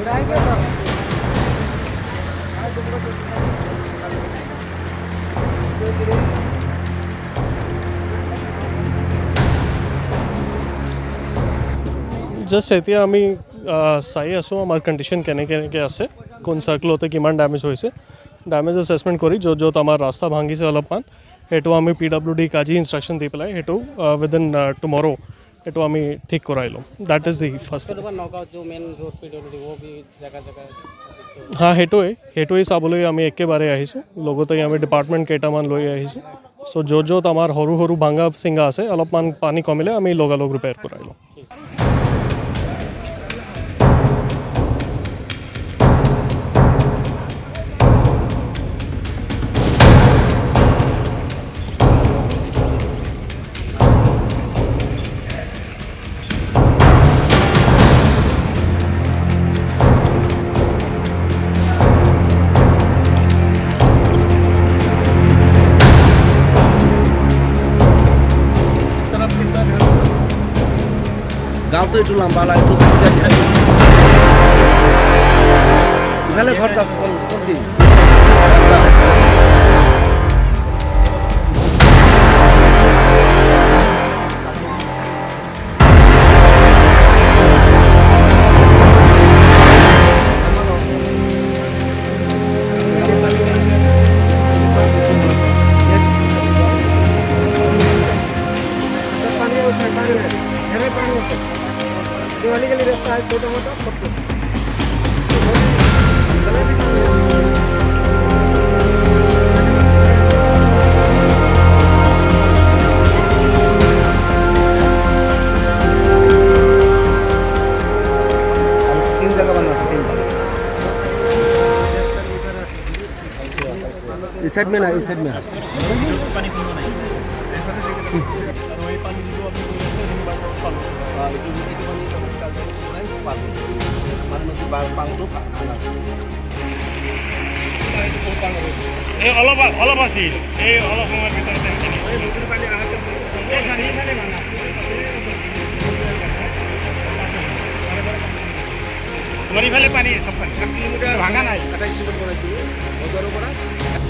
just এতিয়া আমি চাই আছোঁ আমাৰ কণ্ডিশ্যন কেনেকৈ আছে কোন চাৰ্কলতে কিমান ডেমেজ হৈছে ডেমেজ এছেছমেণ্ট কৰি য'ত আমাৰ ৰাস্তা ভাঙিছে অলপমান সেইটো আমি PWD কাজি ইনষ্ট্ৰাকশ্যন দি পেলাই সেইটো উইদিন টুমৰ' সেইটো আমি ঠিক কৰাই ল'ম দেট ইজ দি ফাৰ্ষ্ট हाँ সেইটোৱে চাবলৈ আমি একেবাৰে আহিছোঁ লগতে আমি ডিপাৰ্টমেণ্ট কেইটামান লৈ আহিছোঁ চ' য'ত আমাৰ সৰু সৰু ভাঙা চিঙা আছে অলপমান পানী কমিলে আমি লগালগ ৰিপেয়াৰ কৰাই ল'ম गाँव तो ये लंबा ला इफाले घर जा दिन दिवाली के लिए रास्ता है छोटा मोटा पक्का तीन जगह बनना है तीन इस साइड में ना इस साइड में पानी पीना नहीं और वही पानी जो अभी से दिन बाद itu paling kalau lain kuat mana nanti bang tuh Allah masih Allah kemar kita ini sana mana हमारी वाले पानी सब भांगा ना कटा इसी पर बनाई थी बहुत बड़ा